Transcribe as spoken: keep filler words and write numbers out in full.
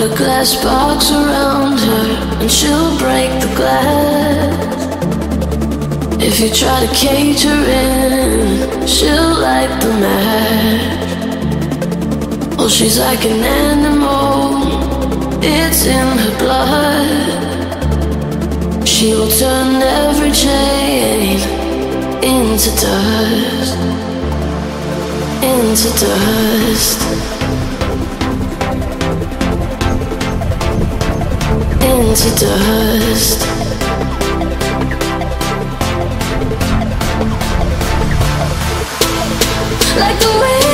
a glass box around her and she'll break the glass. If you try to cage her in, she'll light the match. Oh, she's like an animal, it's in her blood. She will turn every chain into dust, into dust, into dust. Like the wind